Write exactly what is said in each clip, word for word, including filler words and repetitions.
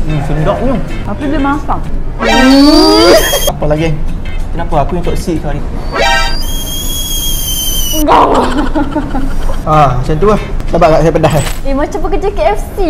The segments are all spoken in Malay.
Hmm, sedapnya. Tapi dia masak. Apa lagi? Kenapa aku yang toksik kau ni? Enggak. Ah, macam tu lah. Dapat tak saya pedas eh? Eh, macam pekerja K F C.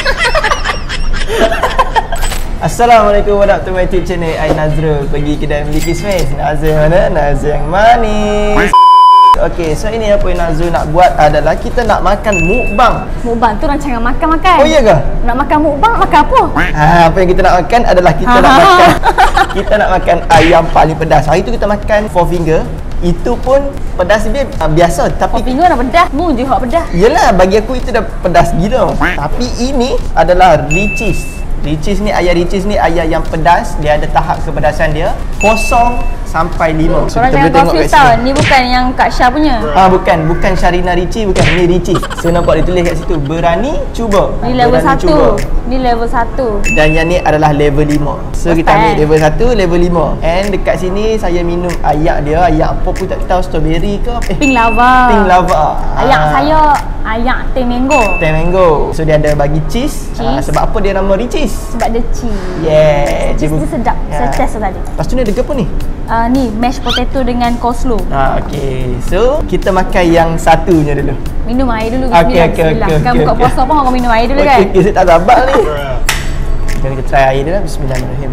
Assalamualaikum warahmatullahi wabarakatuh. Channel I Nazrul. Pergi kedai beli kismis. Nazrul yang mana? Nazrul yang manis. Okey, so ini apa yang Nazrul nak buat adalah kita nak makan mukbang. Mukbang tu rancangan makan-makan. Oh iya ke? Nak makan mukbang, makan apa? Ha, apa yang kita nak makan adalah kita nak makan kita nak makan ayam paling pedas. Hari tu kita makan four finger. Itu pun pedas dia uh, biasa tapi Four finger dah pedas. Mu je hak pedas. Yelah, bagi aku itu dah pedas gila. Tapi ini adalah Richeese. Richeese ni, ayam Richeese ni ayam yang pedas. Dia ada tahap kepedasan dia kosong sampai lima. So, korang jangan confuse tau. Ni bukan yang Kak Syah punya. Ah, bukan, bukan Sharina Ricci, bukan. Ni Richeese. So nampak dia tulis kat situ, berani cuba. Ni level Berani satu. cuba. Ni level satu. Dan yang ni adalah level lima. So Betul. kita ambil level satu, level lima. And dekat sini saya minum ayak dia. Ayak apa pun tak tahu, strawberry ke apa. Eh, Pink lava. Pink lava. Ayak Ah. saya ayak teh mango. Teh mango. So dia ada bagi cheese. Ah, Cheese. sebab apa dia nama Richeese? Sebab dia cheese. Yeah. Cheese dia sedap. Saya test tadi. Lepas tu ni ada apa ni? Uh, ni mashed potato dengan coleslaw. Ah, okay. So kita makan yang satunya dulu. Minum air dulu. Okey, Bismillah. okey, Bismillah. okey, Kan okey, buka okey. puasa pun orang minum air dulu kan. Okay, okay, saya tak sabar ni. Jadi kita try air dia lah. Bismillahirrahmanirrahim.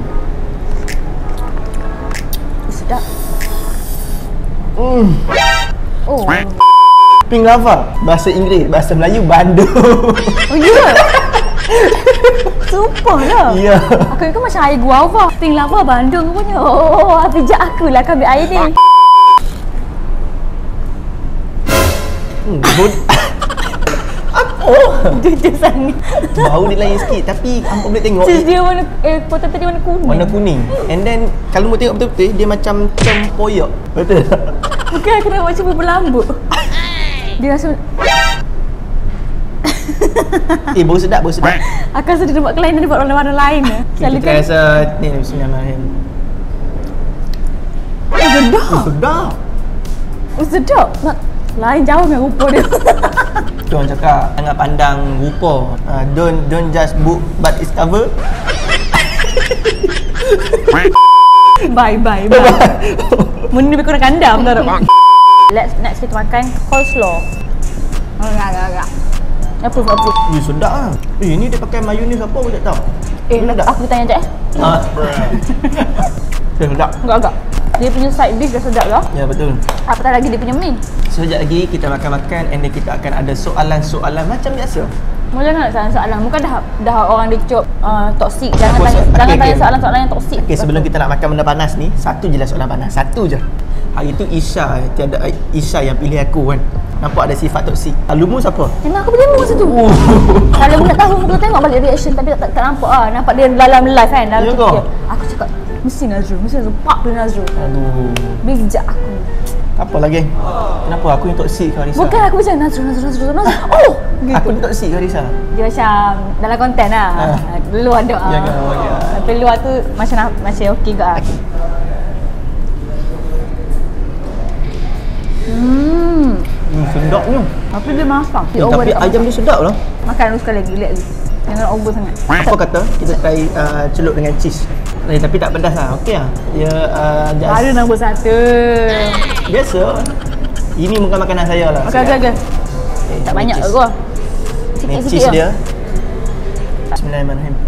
Sedap. Hmm. Oh. Pink lava. Bahasa Inggeris, bahasa Melayu bandu. Oh ya. Yeah. Super lah. Ya. Aku ingat macam air guava. Pink lava Bandung punya. Oh, pijak aku lah kau ambil air ni. Hmm, bod- apa? Jujur sangat. Bau dia lain sikit tapi hampa boleh tengok Cheese dia warna eh potato dia warna kuning. warna kuning. And then kalau mu tengok betul-betul dia macam tempoyak. Betul tak? Bukan aku nak macam berlambut. Dia rasa Eh, bau sedap, bau sedap. aku rasa dia buat kelainan, dia buat warna-warna lain. Okay, kita rasa ni bismillahirrahmanirrahim. Eh sedap. Oh, sedap. Oh sedap. Nak lain jauh dengan rupa dia. Tu orang cakap jangan pandang rupa. Uh, don't don't just book but discover. Bye bye bye. Mun ni kurang kandam dah. Let's next kita makan coleslaw. Agak agak agak. Approve approve. Ni sedap ah. Eh, ni dia pakai mayonnaise apa aku tak tahu. Eh, sedap. aku tanya je eh. Ah. Sedap. Enggak enggak. Dia punya side dish dah sedap dah. Ya, betul. Apatah lagi dia punya main. So, sekejap lagi kita makan-makan and then kita akan ada soalan-soalan macam biasa. Mau jangan nak tanya soalan. Bukan dah dah orang dicop uh, toksik. Jangan Apa tanya so- jangan okay, tanya okay. soalan-soalan yang toksik. Okey, sebelum kita nak makan benda panas ni, satu je lah soalan panas. Satu je. Hari tu Isha, tiada Isha yang pilih aku kan. Nampak ada sifat toksik. Lalumu siapa? Memang aku berlima masa tu. Oh. Kalau nak tahu aku tengok balik reaction tapi tak, tak, tak nampak ah. Nampak dia dalam live kan. Dalam Ya tu ke? dia. Aku cakap mesti Nazrul, mesti Nazrul. Pak pilih Nazrul. Aduh. Bijak aku. Apa lagi? Kenapa aku yang toksik kau Risa? Bukan aku macam Nazrul, Nazrul, Nazrul, Nazrul. Oh! Gitu. Aku yang toksik kau Risa. Dia macam dalam konten lah. Ah. Dulu ada ah. Jangan, jangan. Tapi luar tu macam macam okey ke ah. Okay. Hmm. Hmm, sedapnya. Tapi dia masak. Eh, tapi ayam dia sedap lah. Makan dulu sekali lagi, lihat lagi. Jangan over sangat. Apa kata kita try uh, celup dengan cheese. Eh, tapi tak pedas lah. Okey lah. Dia uh, just Baru nombor satu. biasa. Ini bukan makanan saya lah. Okey, okey, okey. Okay, Tak banyak cheese. ke gua? Ni Sikit-sikit cheese je. dia. Bismillahirrahmanirrahim.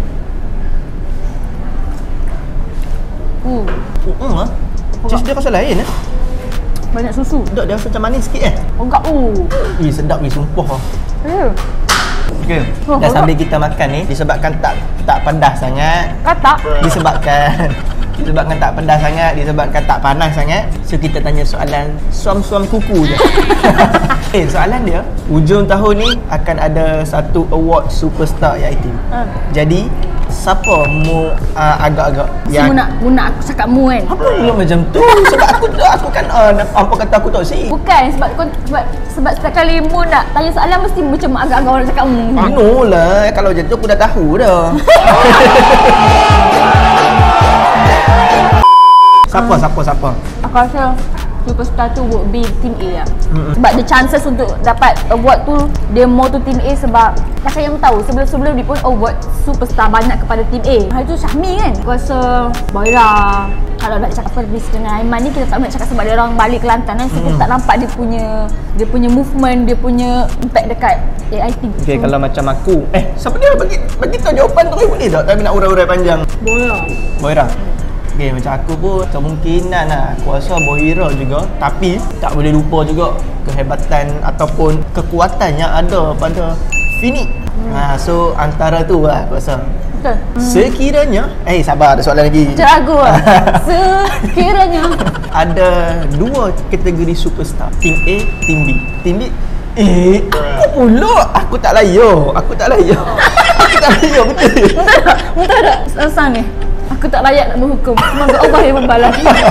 Uh, Hmm lah. Cheese dia rasa lain eh. banyak susu. Sedap, dia rasa macam manis sikit eh. Oh enggak. Uh. Ih, sedap ni sumpah lah. Eh. Okey. Oh, Dan sedap. sambil kita makan ni disebabkan tak tak pedas sangat. Kata. Disebabkan disebabkan tak pedas sangat, disebabkan tak panas sangat. So kita tanya soalan suam-suam kuku je. Eh, soalan dia, hujung tahun ni akan ada satu award superstar iaitu. Ha. Jadi siapa mu uh, agak-agak Si mu nak mu nak aku cakap mu kan. apa pula macam tu? Sebab aku aku kan uh, apa kata aku toksik. Bukan sebab kau sebab sebab setiap kali mu nak tanya soalan mesti macam agak-agak orang cakap mu. No lah, kalau macam tu aku dah tahu dah. Siapa, siapa, siapa? Aku rasa superstar tu would be team A lah. Mm-mm. Sebab the chances untuk dapat award tu dia more to team A sebab macam yang tahu sebelum-sebelum dia pun award superstar banyak kepada team A. Hari tu Syahmi kan. Aku rasa Boira. Kalau nak cakap Pervis dengan Aiman ni kita tak boleh cakap sebab dia orang balik Kelantan kan. So kita Mm. tak nampak dia punya dia punya movement, dia punya impact dekat A I T. Okay, so, kalau macam aku, eh siapa dia bagi bagi tahu jawapan tu boleh tak? Tapi nak urai-urai panjang. Boira. Boira. Okay, macam aku pun kemungkinan lah aku rasa Boira juga. Tapi tak boleh lupa juga kehebatan ataupun kekuatan yang ada pada Phoenix. Hmm. Ha, so antara tu lah aku rasa. Betul. Hmm. Sekiranya, eh sabar ada soalan lagi. Macam lagu lah. Sekiranya Ada dua kategori superstar, Team A, Team B. Team B, eh aku pula, aku tak layak. Aku tak layak. Aku tak layak betul. Betul tak? Betul tak? Selesai ni. Aku tak layak nak berhukum. Semoga Allah yang membalas.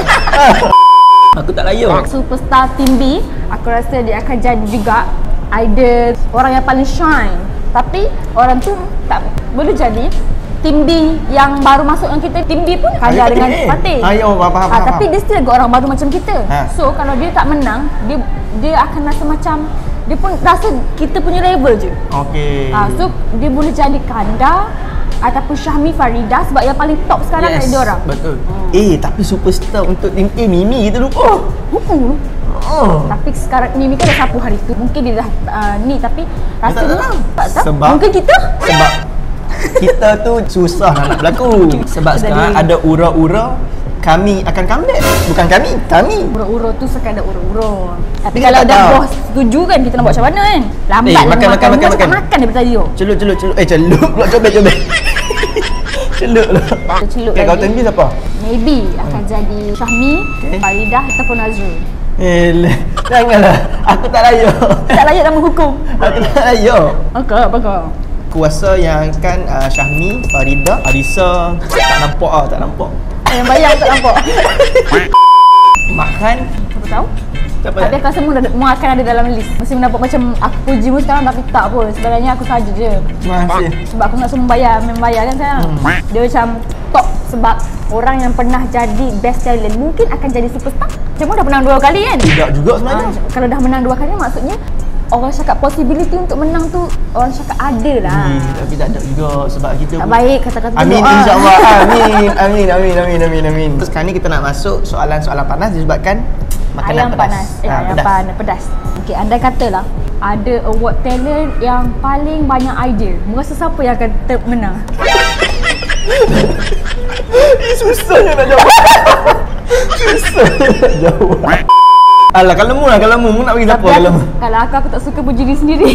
Aku tak layak. Superstar Team B, aku rasa dia akan jadi juga idol orang yang paling shine. Tapi orang tu tak boleh jadi Team B yang baru masuk dengan kita. Team B pun kalah dengan Fatih. Ayo, faham, faham, ha, faham. Tapi dia still orang baru macam kita. Ha. So kalau dia tak menang, dia dia akan rasa macam dia pun rasa kita punya level je. Okey. Ha, so dia boleh jadi Kanda ataupun Syahmi Farida sebab yang paling top sekarang yes, kan dia orang. Betul. Hmm. Eh, tapi superstar untuk Team A Mimi kita lupa. Oh. Oh. Tapi sekarang Mimi kan dah sapu hari tu. Mungkin dia dah uh, ni tapi rasanya tak tahu. Sebab Mungkin kita sebab kita tu susah nak berlaku. Sebab sekarang ada ura-ura kami akan comeback. Bukan kami, kami. Ura-ura tu sekadar ura-ura. Tapi Dia kalau tak dah tahu. bos setuju kan kita nak buat macam mana kan? Lambat Eh, lah makan, makan, makan, makan. makan daripada tadi tu. Celup, celup, celup. Eh, celup pula, cobek, cobek. Celup lah. Kita celup Okay, lagi. kau tengok siapa? Maybe akan jadi Syahmi, Okay. Faridah ataupun Nazrul. Eh, le- janganlah. Aku tak layak. Tak layak nama hukum. Aku tak layak. Okey, apa kau? Kuasa yang akan uh, Syahmi, Farida, Arisa. Tak nampak ah, tak nampak. Yang bayar tak nampak. Makan. Siapa tahu? Siapa Tapi aku rasa semua, dah- semua akan ada dalam list. Mesti mendapat macam aku puji mu sekarang tapi tak pun. Sebenarnya aku saja je. Terima kasih. Sebab aku nak semua bayar, memang bayar kan sekarang. Hmm. Dia macam top sebab orang yang pernah jadi best talent mungkin akan jadi superstar. Macam mana dah menang dua kali kan? Tidak juga sebenarnya. Ah, kalau dah menang dua kali maksudnya orang cakap possibility untuk menang tu orang cakap ada lah. Hmm, tapi tak ada juga sebab kita Tak pun- baik kata-kata Amin doa. insya-Allah. Amin. Amin amin amin amin amin. Terus sekarang ni kita nak masuk soalan-soalan panas disebabkan makanan Ayam pedas. panas. Eh, Ah, ayam panas pedas. Okey, andai katalah ada award talent yang paling banyak idea. Merasa siapa yang akan ter- menang? Eh, susahnya nak jawab. Susahnya nak jawab. Alah, kalau mu lah, kalau mu, mu nak bagi siapa Tapi kalau aku, mu? kalau aku, aku tak suka puji diri sendiri.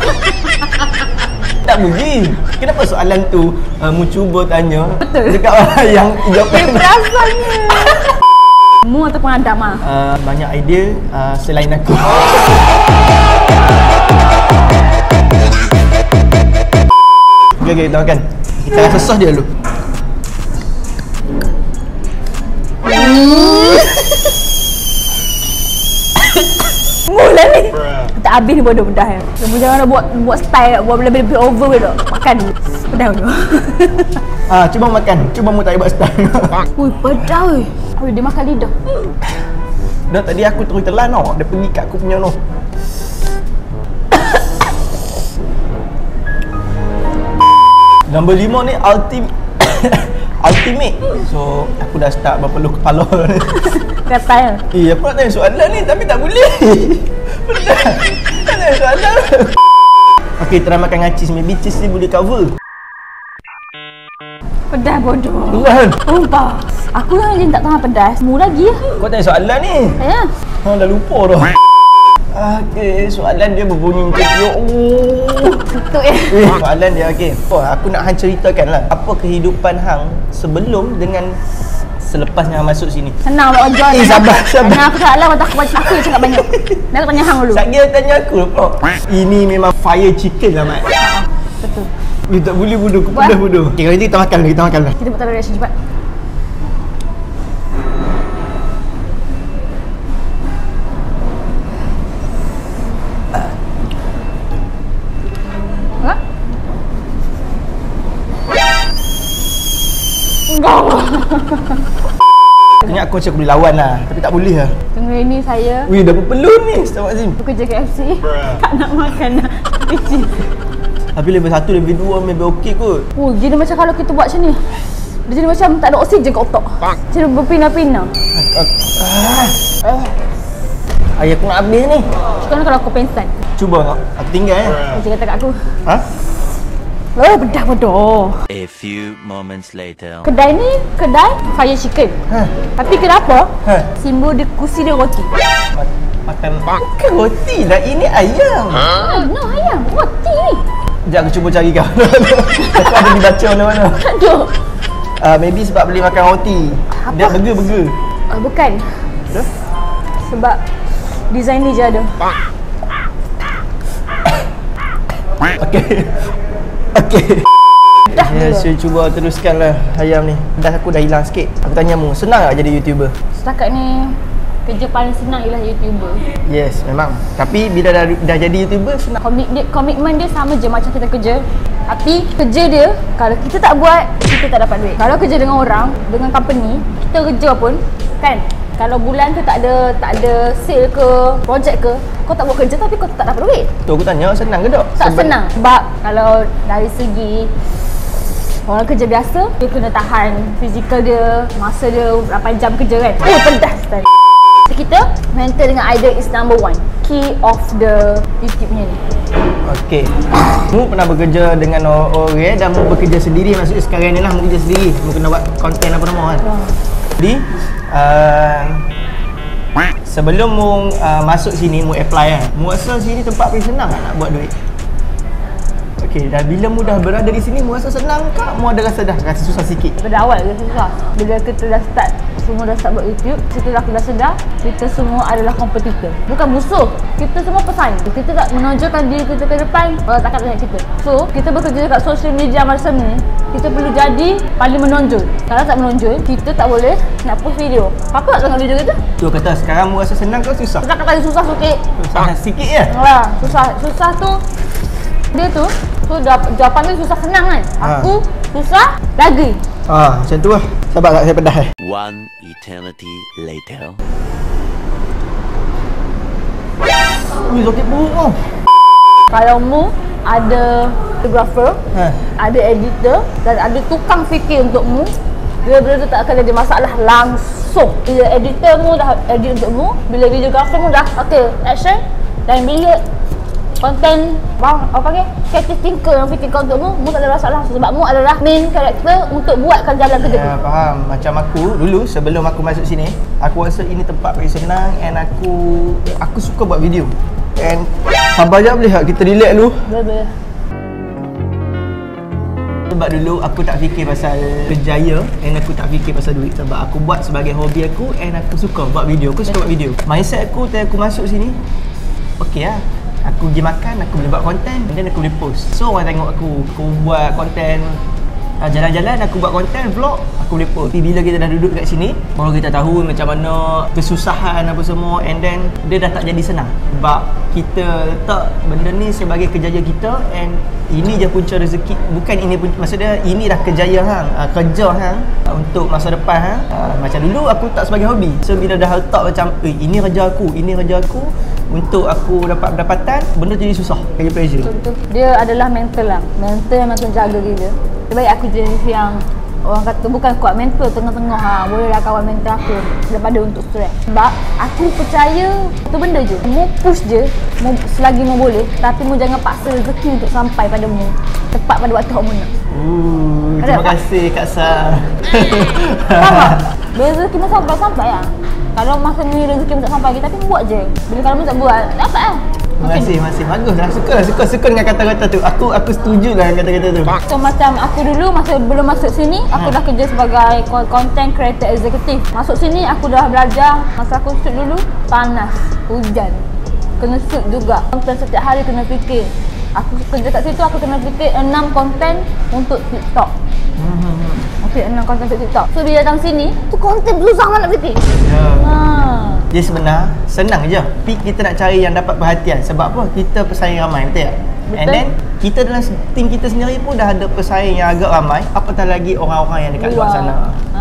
Tak puji. Kenapa soalan tu uh, mu cuba tanya Betul. dekat orang yang Eh, jawapan perasannya. Mu ataupun Adam ah? uh, banyak idea uh, selain aku. Okay, okay, kita makan. Kita rasa sos dia dulu. Mula ni. Tak habis ni bodoh pedas ya. Kamu jangan nak buat buat style, buat lebih-lebih over ke tak. Makan dulu. Pedas dulu. Ah, cuba makan. Cuba mu tak buat style. Ui, pedas weh. Ui, dia makan lidah. Dah tadi aku terus telan tau. Dia pergi kat aku punya tu. Nombor lima ni ultimate. Ultimate. So, aku dah start berpeluh kepala. Kata ya. Eh, aku nak tanya soalan ni tapi tak boleh. Benar. Tak tanya soalan. Okey, try makan dengan cheese. Maybe cheese ni boleh cover. Pedas bodoh. Tuan. Sumpah. Aku yang je tak tahan pedas. Mu lagi ya. Kau tanya soalan ni. Ya. Ha, dah lupa dah. Okey, soalan dia berbunyi macam tu. Oh. Tutup ya. Eh, soalan dia okey. Oh, aku nak hang ceritakan lah. Apa kehidupan hang sebelum dengan selepas yang hang masuk sini? Senang buat ojol. Eh, sabar, sabar. Tanya aku salah, waktu aku baca aku je cakap banyak. Dah aku tanya hang dulu. Tak kira tanya aku. Oh, ini memang fire chicken lah, Mat. Betul. You tak boleh bodoh, aku Buat. pedas bodoh. Okey, kalau gitu kita makan, kita makan lah. Kita buat taruh reaction cepat. Ha? Enggak. Aku ingat aku macam aku boleh lawan lah, tapi tak boleh lah. Tengah ini saya Wih, dah berpelun ni, Astagfirullahaladzim. bekerja K F C. Tak nak makan lah. Which Tapi level satu, level dua maybe okey kot. Oh, gini macam kalau kita buat macam ni. Dia jadi macam tak ada oksigen kat otak. Macam berpindah-pindah. Ah. Ah. Ayah aku nak habis ni. Macam mana kalau aku pensan? Cuba tengok. Aku tinggal eh. Macam kata kat aku. Ha? Oh, bedah bodoh. A few moments later. Kedai ni, kedai fire chicken. Ha? Tapi kenapa? Ha? Simbol dia kursi dia roti. Ma- Makan Bukan roti lah, ini ayam. Ah, no ayam. Roti ni. Sekejap aku cuba cari kau. Aku ada dibaca mana-mana. Aduh. Uh, maybe sebab boleh makan roti. Dia Apa? burger-burger. Uh, bukan. Terus? Sebab design ni je ada. Okey. Okey. Dah Ya, dulu. saya cuba teruskan lah ayam ni. Dah aku dah hilang sikit. Aku tanya mu, senang tak jadi YouTuber? Setakat ni kerja paling senang ialah YouTuber. Yes, memang. Tapi bila dah, dah jadi YouTuber, senang. Komit dia, komitmen dia sama je macam kita kerja. Tapi kerja dia, kalau kita tak buat, kita tak dapat duit. Kalau kerja dengan orang, dengan company, kita kerja pun, kan? Kalau bulan tu tak ada tak ada sale ke, projek ke, kau tak buat kerja tapi kau tak dapat duit. Tu aku tanya, senang ke tak? Tak Sebab- senang. Sebab kalau dari segi orang kerja biasa, dia kena tahan fizikal dia, masa dia lapan jam kerja kan. Oh, pedas tadi. Kita mental dengan idea is number one. Key of the YouTube ni. Okey. Mu pernah bekerja dengan orang dan mu bekerja sendiri, maksudnya sekarang ni lah mu bekerja sendiri. Mu kena buat konten apa nama kan. Oh. Jadi uh, sebelum mu uh, masuk sini, mu apply kan. Mu rasa sini tempat paling senang tak nak buat duit? Okey, dan bila mu dah berada di sini, mu rasa senang ke? Mu ada rasa dah rasa susah sikit? Daripada awal dia susah. Bila kita dah start, semua dah start buat YouTube, kita dah, dah sedar, kita semua adalah kompetitor. Bukan musuh. Kita semua pesaing. Kita tak menonjolkan diri kita ke depan, orang takkan tengok kita. So, kita bekerja dekat social media macam ni, kita perlu jadi paling menonjol. Kalau tak menonjol, kita tak boleh nak post video. Apa nak tengok video kita? Tu kata sekarang mu rasa senang ke susah? Kita kata susah sikit. Susah sikit je. Alah, susah. Susah tu, dia tu, tu jawapan dia susah senang kan? Ha. Aku susah lagi. Ah, macam tu lah. Sabar tak, saya pedas eh. One eternity later. Ui, sakit perut tau. Kalau mu ada videographer, Ha. ada editor dan ada tukang fikir untuk mu, benda-benda tu tak akan ada masalah langsung. Bila editor mu dah edit untuk mu, bila videographer mu dah okay, action, dan bila konten bang, apa panggil? Creative thinker yang fikirkan untuk mu, mu tak ada masalah sebab mu adalah main character untuk buatkan jalan kerja Ya, tu. faham. Macam aku dulu sebelum aku masuk sini, aku rasa ini tempat paling senang and aku aku suka buat video. And sabar jap boleh tak kita relax dulu. Betul. Sebab dulu aku tak fikir pasal kerjaya and aku tak fikir pasal duit. Sebab aku buat sebagai hobi aku and aku suka buat video. Aku suka buat video. Mindset aku time aku masuk sini, okey lah. Aku pergi makan, aku boleh buat konten and then aku boleh post. So orang tengok aku, aku buat konten uh, jalan-jalan, aku buat konten, vlog, aku boleh post. Tapi bila kita dah duduk kat sini, baru kita tahu macam mana kesusahan apa semua and then dia dah tak jadi senang. Sebab kita letak benda ni sebagai kejayaan kita and ini je punca rezeki. Bukan ini punca, maksudnya ini dah kejayaan hang, uh, kerja hang uh, untuk masa depan hang. Uh, macam dulu aku tak sebagai hobi. So bila dah letak macam, eh ini kerja aku, ini kerja aku, untuk aku dapat pendapatan, benda jadi susah, jadi pressure. Betul-betul. Dia adalah mental lah. Mental yang makin jaga kita. Lebih baik aku jenis yang orang kata bukan kuat mental tengah-tengah ha, bolehlah kawan mental aku daripada untuk stres. Sebab aku percaya satu benda je, mu push je mu, selagi mu boleh, tapi mu jangan paksa rezeki untuk sampai pada mu tepat pada waktu kamu nak. Uh, Ada terima tak? kasih Kak Sa. Faham tak? Bila rezeki mu sampai-sampai lah. Kalau masa ni rezeki mu tak sampai lagi, tapi mu buat je. Bila kalau mu tak buat, tak dapat lah. Terima kasih, terima kasih. Bagus lah, suka lah, suka, suka dengan kata-kata tu. Aku aku setuju lah dengan kata-kata tu. So macam aku dulu masa belum masuk sini, aku Ha. dah kerja sebagai content creator executive. Masuk sini aku dah belajar, masa aku shoot dulu panas, hujan. Kena shoot juga. Konten setiap hari kena fikir. Aku kerja kat situ aku kena fikir enam konten untuk TikTok. Hmm. Okey, enam konten untuk TikTok. So bila datang sini, tu konten susah mana nak fikir. Ya. Ha. Dia sebenar senang je. Tapi kita nak cari yang dapat perhatian. Sebab apa? Kita pesaing ramai, betul tak? Betul. And then kita dalam team kita sendiri pun dah ada pesaing yang agak ramai. Apatah lagi orang-orang yang dekat luar sana. Ha.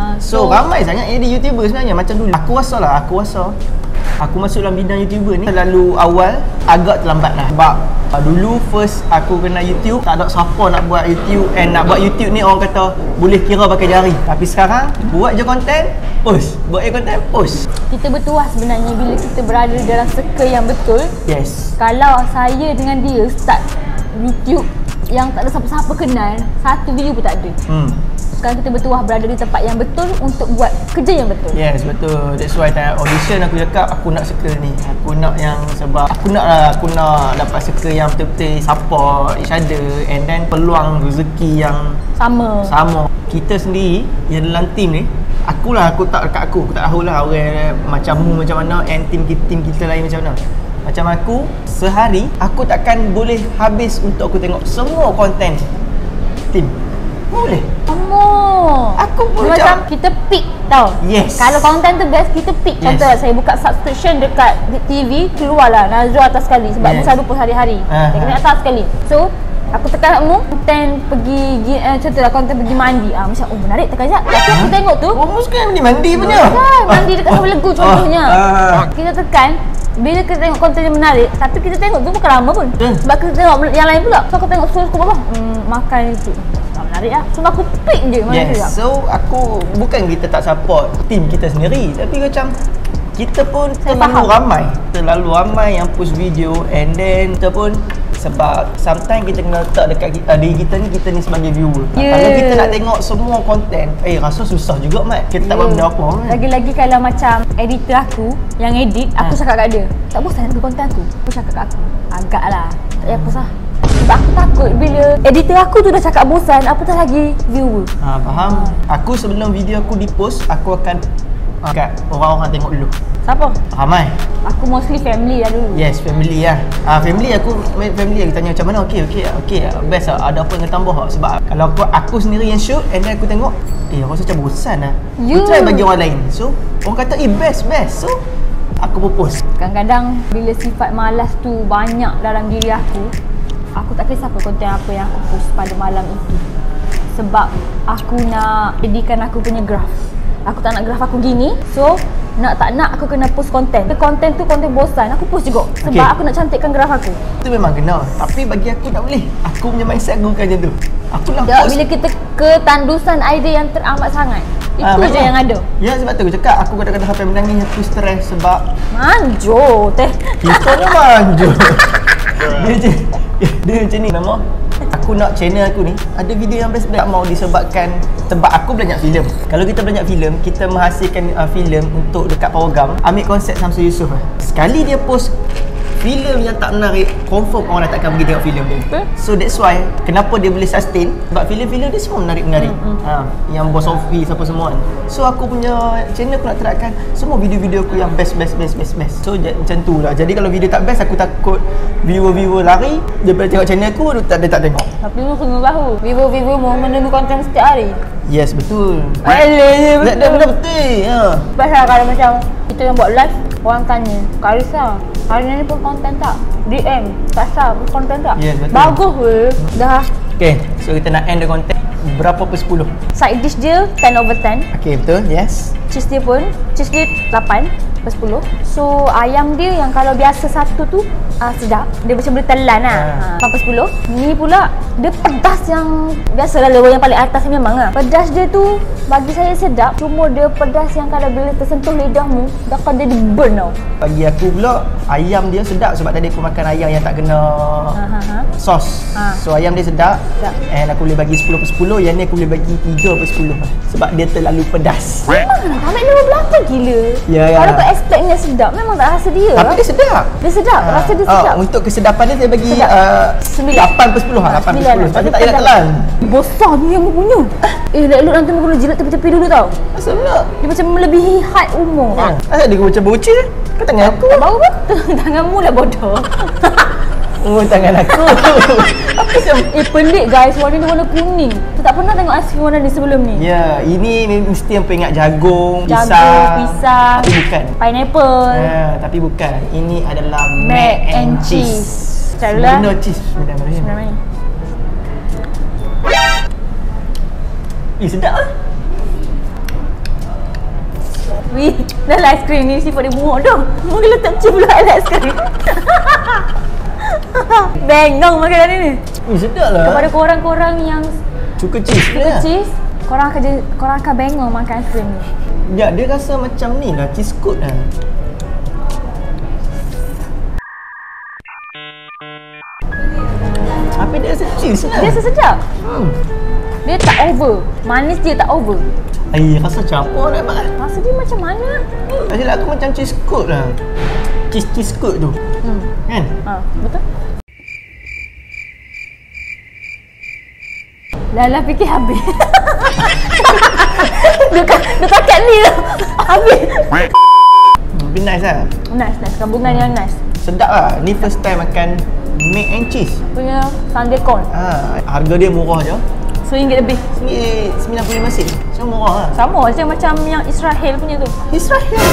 Ah, So, so- ramai sangat edit YouTuber sebenarnya macam dulu. Aku rasa lah, aku rasa aku masuk dalam bidang YouTuber ni terlalu awal, agak terlambat lah. Sebab uh, dulu first aku kena YouTube, tak ada siapa nak buat YouTube. And nak buat YouTube ni orang kata boleh kira pakai jari. Tapi sekarang buat je konten, post. Buat je konten, post. Kita bertuah sebenarnya bila kita berada dalam circle yang betul. Yes. Kalau saya dengan dia start YouTube yang tak ada siapa-siapa kenal, satu video pun tak ada. Hmm. Sekarang kita bertuah berada di tempat yang betul untuk buat kerja yang betul. Yes, betul. That's why time audition aku cakap aku nak circle ni. Aku nak yang sebab aku nak lah, aku nak dapat circle yang betul-betul support each other and then peluang rezeki yang Sama. sama. Kita sendiri yang dalam team ni, akulah aku tak dekat aku, aku tak tahulah orang macam mu macam mana and team kita, team kita lain macam mana. Macam aku, sehari aku takkan boleh habis untuk aku tengok semua konten team. Boleh. Oh. Aku pun Dia macam macam- kita pick tau. Yes. Kalau konten tu best, kita pick. Yes. Contoh saya buka subscription dekat T V, keluarlah Nazrul atas sekali sebab Yes. dia selalu post hari-hari. Ah, Dia kena ah. atas sekali. So aku tekan mu konten pergi uh, contohlah konten pergi mandi. Ah macam oh menarik tekan jap. Tapi aku tengok tu Oh, mu sekarang ni mandi punya. kan mandi dekat Sawah Legu contohnya. ah. Kita tekan bila kita tengok konten yang menarik, tapi kita tengok tu bukan lama pun. Betul. Sebab kita tengok yang lain pula. So aku tengok terus aku bawah, hmm, makan itu. Tak menarik lah. So aku pick je mana tu Yes, tak. so aku bukan kita tak support team kita sendiri, tapi macam kita pun Saya terlalu faham. ramai terlalu ramai yang post video and then kita pun sebab sometimes kita kena letak dekat kita, diri kita ni, kita ni sebagai viewer. Yeah. Kalau kita nak tengok semua konten, eh rasa susah juga Mat. Kita tak Ya. buat benda apa kan. Lagi-lagi kalau macam editor aku yang edit, aku cakap kat dia, tak bosan ke konten aku? Aku cakap kat aku, agak lah. Tak payah post lah. Sebab aku takut bila editor aku tu dah cakap bosan, apatah lagi viewer. Ha, faham? Aku sebelum video aku di-post, aku akan uh, kat orang-orang tengok dulu. Siapa? Ramai. Aku mostly family lah dulu. Yes, family lah. Ah, family aku family aku tanya macam mana? Okey, okey, okey. Best lah. Ada apa yang nak tambah tak? Sebab kalau aku aku sendiri yang shoot and then aku tengok, eh aku rasa macam bosan lah. You. Aku try bagi orang lain. So, orang kata eh best, best. So, aku pun post. Kadang-kadang bila sifat malas tu banyak dalam diri aku, aku tak kisah apa konten apa yang aku post pada malam itu. Sebab aku nak jadikan aku punya graph. Aku tak nak graph aku gini. So, nak tak nak aku kena post konten. Konten tu konten bosan, aku post juga. Sebab Okay. aku nak cantikkan graph aku. Itu memang kena. Tapi bagi aku tak boleh. Aku punya mindset aku bukan macam tu. Aku nak Tak, post. bila kita ketandusan idea yang teramat sangat, itu Ah, je memang. yang ada. Ya, sebab tu aku cakap aku kadang-kadang sampai menangis, aku stres sebab Manjo teh. kita ni manju. Dia je dia macam ni nama. Aku nak channel aku ni ada video yang best tak mau disebabkan sebab aku belajar filem. Kalau kita belajar filem, kita menghasilkan uh, filem untuk dekat Powergam, ambil konsep Samsul Yusof lah. Sekali dia post filem yang tak menarik, confirm orang dah takkan pergi tengok filem dia. Betul. So that's why kenapa dia boleh sustain sebab filem-filem dia semua menarik-menarik. Hmm, Ha, yang Boss Office apa semua kan. So aku punya channel aku nak terapkan semua video-video aku yang best best best best best. So j- macam tu lah. Jadi kalau video tak best aku takut viewer-viewer lari daripada tengok channel aku dia tak, dia tak tengok. Tapi lu kena tahu, vivo-vivo mau menunggu konten setiap hari. Yes, betul. Alah, Betul. Betul betul. Ha. Pasal kalau macam kita yang buat live, orang tanya, Kak Arissa, hari ni pun konten tak? D M, tak sah pun konten tak? Yes, betul. Bagus weh. Dah. Okay, so kita nak end the content berapa per sepuluh? Side dish dia ten over ten. Okay, betul. Yes. Cheese dia pun, cheese dia lapan per sepuluh. So ayam dia yang kalau biasa satu tu uh, sedap. Dia macam boleh telan lah. Ah. Ha. lapan per sepuluh. Ni pula dia pedas yang biasalah level yang paling atas ni memang lah. Pedas dia tu bagi saya sedap. Cuma dia pedas yang kalau bila tersentuh lidahmu, dah akan dia burn tau. Bagi aku pula ayam dia sedap sebab tadi aku makan ayam yang tak kena Ha ha ha. sos. Ha. So ayam dia sedap. Sedap. And aku boleh bagi sepuluh per sepuluh. Yang ni aku boleh bagi tiga per sepuluh sebab dia terlalu pedas. Memang lah, ambil lima belakang gila. Ya, ya. Kalau kau expect dia sedap, memang tak rasa dia. Tapi dia sedap. Dia sedap, Ah, rasa dia ah, sedap. Untuk kesedapan dia saya bagi Sedap. uh, Sembilan. lapan per sepuluh lah. lapan per sepuluh. Sebab dia tak payah nak telan. Besar ni yang aku punya. Eh, elok nanti aku kena jilat tepi-tepi dulu tau. Asal pula? Dia macam melebihi had umur. Ha. Asal dia macam bocil? Kau tangan aku. Tak bau betul. Tanganmu lah bodoh. Oh, tangan aku. Apa macam? Eh, pelik guys. Warna ni warna kuning. Tu tak pernah tengok aiskrim warna ni sebelum ni. Ya, ini mesti yang peringat jagung, Jagung, pisang. pisang. Tapi bukan. Pineapple. Ya, tapi bukan. Ini adalah Mac and cheese. Carulah. Benda cheese. Bismillahirrahmanirrahim. Sebenarnya. Eh, sedap lah. Wih, dah lah aiskrim ni sifat dia muak dah. Mungkin letak chip pula ada aiskrim. Bengong makanan ni. Ui, sedap lah. Kepada korang-korang yang Suka cheese suka dia. cheese, korang akan je, korang akan bengong makan aiskrim ni. Ya, dia rasa macam ni lah, cheese coat lah. Tapi dia rasa cheese lah. Dia rasa sedap. Hmm. Dia tak over. Manis dia tak over. Ay, rasa campur dah mak. Rasa dia macam mana? Rasa aku macam cheese coat lah. Cheese cheese coat tu. Hmm. Kan? Ha, betul? Lala fikir habis. Dekat dekat kat ni lah. Habis. Tapi nice lah. Nice, nice. Gabungan yang nice. Sedap lah. Ni first time makan mac and cheese. Punya sundae corn. Ha, harga dia murah je. Seringgit lebih. Ringgit sembilan puluh lima sen. Macam murah lah. Sama je macam yang Israel punya tu. Israel.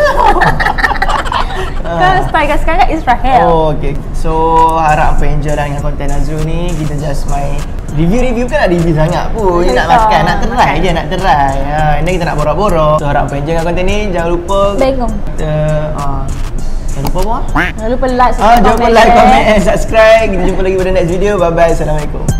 Kan style kat sekarang Israel. Oh, okay. So, harap apa enjoy lah dengan konten Azul ni. Kita just main review-review kan nak review sangat pun. Dia nak makan, nak try je, nak try. Ha, ini kita nak borak-borak. So, harap apa enjoy dengan konten ni. Jangan lupa Bengong. Kita, uh, jangan lupa apa? Jangan lupa like, Ah, jangan lupa like, comment and subscribe. Kita jumpa lagi pada next video. Bye-bye. Assalamualaikum.